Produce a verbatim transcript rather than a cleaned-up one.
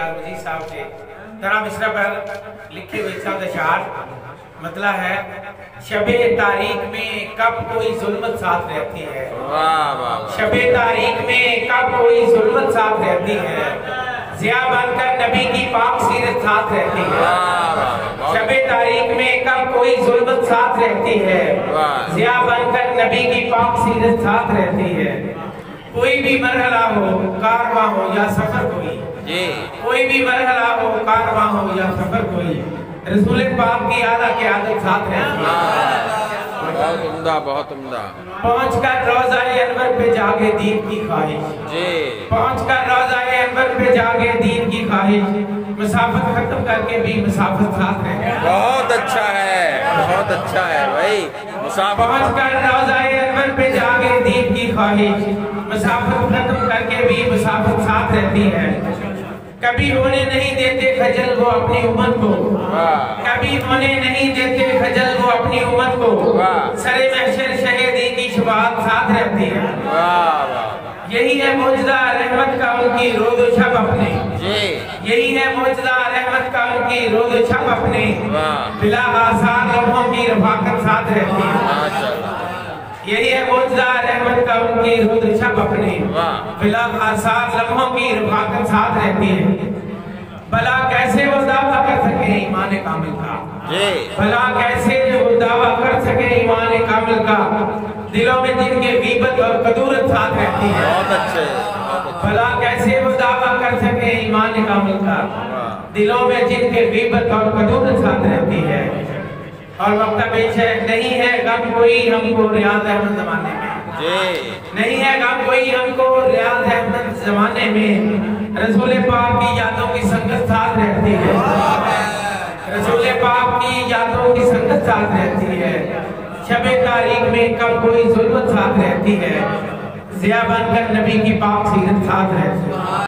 नियाज मजीद साहब से तरह मिसरा पर लिखे हुए साथ अशार मतलब है शबे तारीख में कब कोई जुल्मत साथ रहती है। वाह वाह। शबे तारीख में कब कोई जुल्मत साथ रहती है, ज़िया बनकर नबी की पाक सीरत साथ रहती है। शबे तारीख में कब कोई जुल्मत साथ रहती है, ज़िया बनकर नबी की पाक सीरत साथ रहती है। कोई भी मरहला हो, कारवां हो या सफर कोई, कोई भी मरहला हो, कारवां हो या सफर कोई, रसूल पाक की आला की आदत साथ रहती है। बहुत उम्दा, बहुत उम्दा। पहुँच कर रोज़ा-ए अनवर पे जागे दीन की ख्वाहिश, पहुँच कर रोज़ा-ए अनवर पे जागे दीन की ख्वाहिश, मुसाफत खत्म करके भी मुसाफत साथ रहे। बहुत अच्छा है, बहुत अच्छा है भाई। पहुँच कर रोज़ा-ए अनवर पे जागे दीन की ख्वाहिश, मुसाफत खत्म करके भी मुसाफत साथ रहती है। कभी होने नहीं देते खजल वो अपनी उम्मत को, कभी होने नहीं देते खजल वो अपनी उम्मत को, सरे महशर शहीदी की शुबात साथ रहती है। यही है मौजदा रहमत का उनकी रोज़ व शब अपने, यही है मौजदा रहमत का उनकी रोज़ व शब अपने, बिला आसार लम्हों की रफाकत साथ रहती है। यही है मौजदा रहमत का उनकी रोज़ व शब अपने, बिला आसार लम्हों की रफाकत साथ रहती है। भला कैसे वो दावा कर सके ईमान कामिल का, भला कैसे वो दावा कर सके ईमान कामिल का, दिलों में जिनके गीबत और कदूरत साथ रहती है। बहुत अच्छे। भला कैसे वो दावा कर सके ईमान कामिल का, दिलों में जिनके गीबत और कदूरत साथ रहती है। और वक्त पेश है, नहीं है गम कोई हमको रियाज अहमद जमाने में, नहीं है गम कोई हमको रियाज अहमद जमाने में, रसूल पाक की यादों की संगत साथ रहती है, रसूल पाक की यादों की संगत साथ रहती है। शबे तारीख में कब कोई जुल्मत साथ रहती है, ज़िया बनकर नबी की पाक सीरत साथ रहती है।